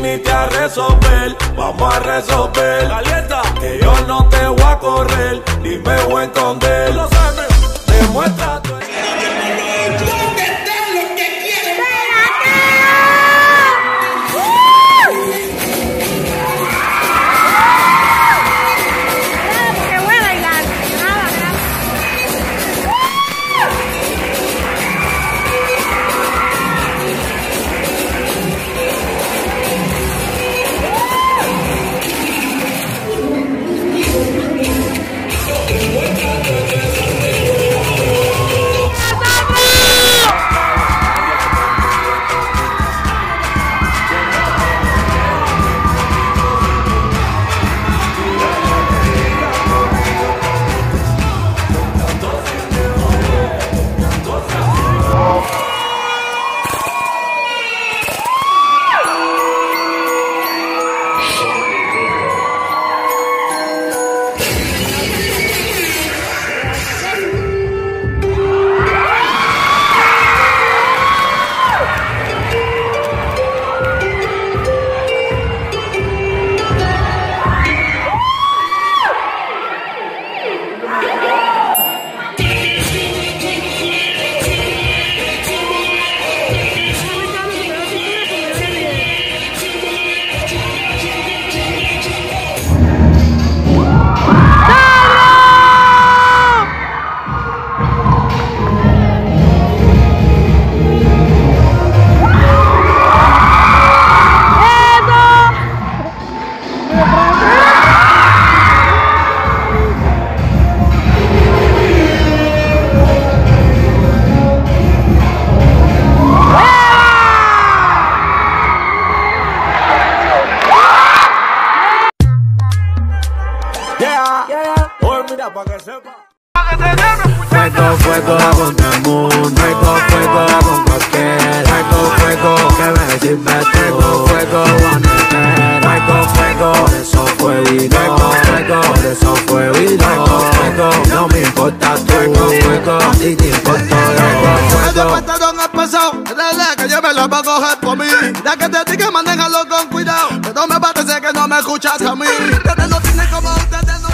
viniste a resolver, vamos a resolver. Calienta, que yo no te voy a correr, ni me voy a esconder. Lo sabes, demuestra tu... Pa' que sepa. Fuego, fuego contra el mundo. Fuego, fuego con cualquiera. Fuego, fuego que me sirve. Fuego, fuego fuego, fuego, por eso fuego, fuego, por eso fuego, fuego, no me importa tú, fuego, a ti te importa fuego. Después de un pasado, dale que yo me lo voy a coger por mí. Ya que te digo, manéjalo con cuidado, pero me parece que no me escuchas a mí. Ustedes no tienen como ustedes no.